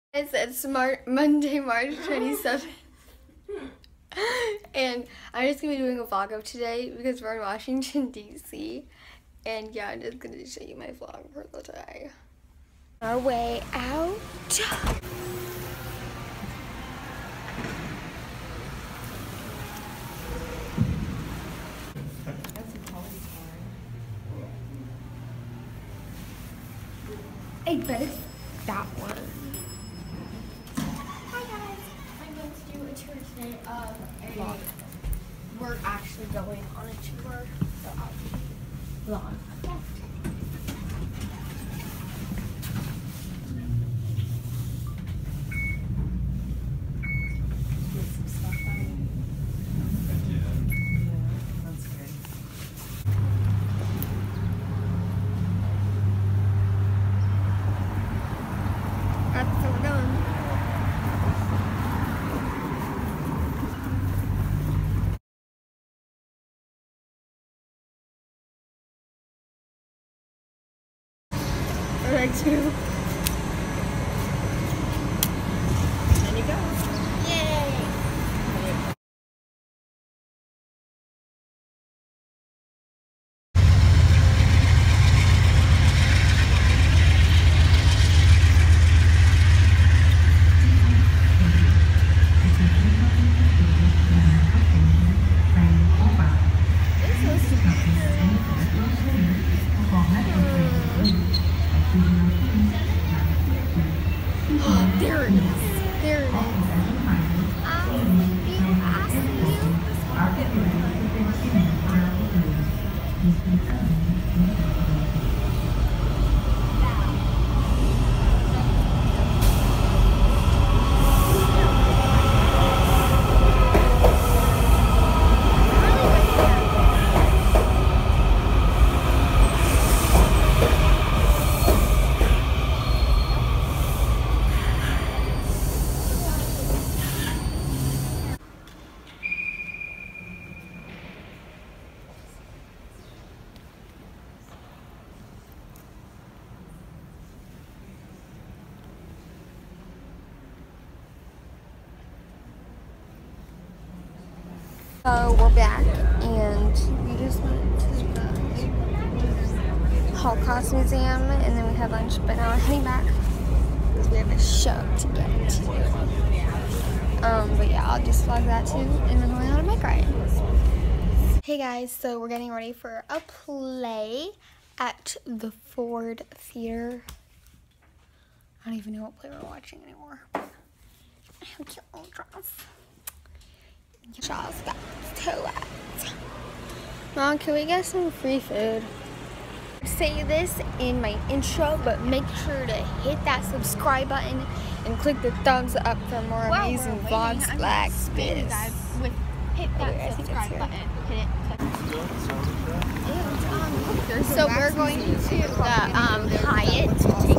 It's Monday, March 27th. And I'm just going to be doing a vlog of today because we're in Washington, D.C. And yeah, I'm just going to show you my vlog for the day. Our way out. I bet it's that one. Hi guys, I'm going to do a tour today of a we're actually going on a tour, so I'll vlog. Right too. There you go. Yay! There it is. There it is. So we're back, and we just went to the Holocaust Museum, and then we had lunch, but now we're heading back because we have a show to get to. But yeah, I'll just vlog that too, and then we're on a bike ride. Hey guys, so we're getting ready for a play at the Ford Theater. I don't even know what play we're watching anymore. I have cute old dress. Shaw's got toes. Mom, can we get some free food? I say this in my intro, but make sure to hit that subscribe button and click the thumbs up for more amazing vlogs like this. Hit that subscribe button. Hit it. So we're going to the Hyatt to take